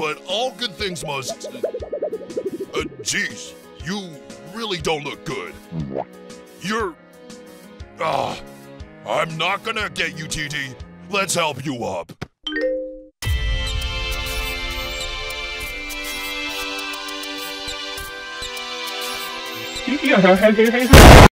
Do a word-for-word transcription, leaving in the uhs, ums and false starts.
but all good things must... Uh, geez, you really don't look good. You're... Ah, I'm not gonna get you, T D. Let's help you up. T P O T